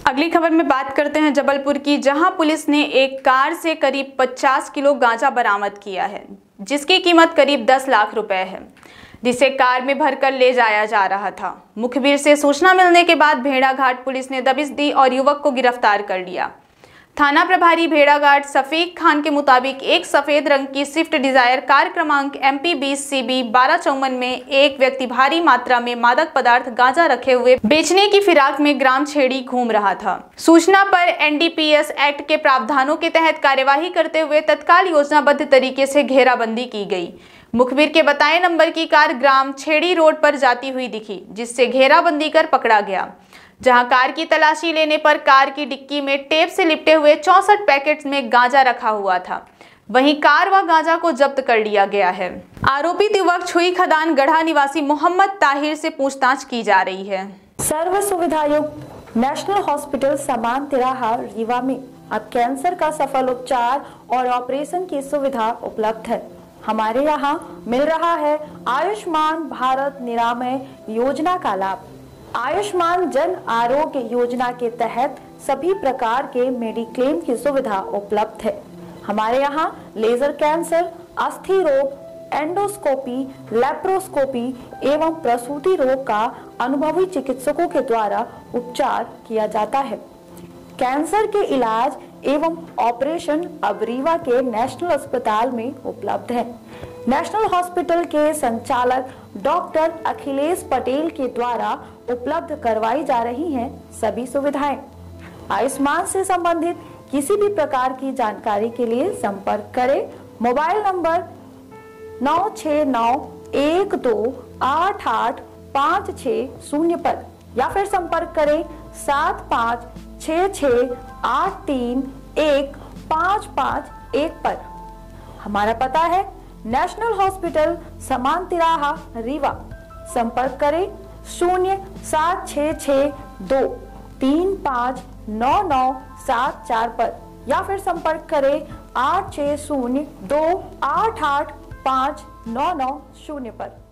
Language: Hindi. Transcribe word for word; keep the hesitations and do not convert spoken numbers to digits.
अगली खबर में बात करते हैं जबलपुर की, जहां पुलिस ने एक कार से करीब पचास किलो गांजा बरामद किया है, जिसकी कीमत करीब दस लाख रुपए है, जिसे कार में भरकर ले जाया जा रहा था। मुखबिर से सूचना मिलने के बाद भेड़ाघाट पुलिस ने दबिश दी और युवक को गिरफ्तार कर लिया। थाना प्रभारी भेड़ाघाट सफीक खान के मुताबिक एक सफेद रंग की स्विफ्ट डिजायर कार क्रमांक एम पी बीस सी बी बारह चौवन में एक व्यक्ति भारी मात्रा में मादक पदार्थ गांजा रखे हुए बेचने की फिराक में ग्राम छेड़ी घूम रहा था। सूचना पर N D P S Act के प्रावधानों के तहत कार्यवाही करते हुए तत्काल योजनाबद्ध तरीके से घेराबंदी की गई। मुखबिर के बताए नंबर की कार ग्राम छेड़ी रोड पर जाती हुई दिखी, जिससे घेराबंदी कर पकड़ा गया। जहां कार की तलाशी लेने पर कार की डिक्की में टेप से लिपटे हुए चौसठ पैकेट्स में गांजा रखा हुआ था। वहीं कार व गांजा को जब्त कर लिया गया है। आरोपित युवक छुई खदान गढ़ा निवासी मोहम्मद ताहिर से पूछताछ की जा रही है। सर्व सुविधायुक्त नेशनल हॉस्पिटल समान तिराहा रीवा में अब कैंसर का सफल उपचार और ऑपरेशन की सुविधा उपलब्ध है। हमारे यहाँ मिल रहा है आयुष्मान भारत निरामय योजना का लाभ। आयुष्मान जन आरोग्य योजना के तहत सभी प्रकार के मेडिक्लेम की सुविधा उपलब्ध है। हमारे यहाँ लेजर कैंसर, अस्थि रोग, एंडोस्कोपी, लेप्रोस्कोपी एवं प्रसूति रोग का अनुभवी चिकित्सकों के द्वारा उपचार किया जाता है। कैंसर के इलाज एवं ऑपरेशन अब रीवा के नेशनल अस्पताल में उपलब्ध है। नेशनल हॉस्पिटल के संचालक डॉक्टर अखिलेश पटेल के द्वारा उपलब्ध करवाई जा रही हैं सभी सुविधाएं। आयुष्मान से संबंधित किसी भी प्रकार की जानकारी के लिए संपर्क करें मोबाइल नंबर नौ छः नौ एक दो आठ आठ पाँच छः शून्य पर, या फिर संपर्क करें सात पाँच छः छः आठ तीन एक पाँच पाँच एक पर। हमारा पता है नेशनल हॉस्पिटल समान तिराहा रीवा। संपर्क करें शून्य सात छः छः दो तीन पाँच नौ नौ सात चार पर, या फिर संपर्क करें आठ छः शून्य दो आठ आठ पाँच नौ नौ शून्य पर।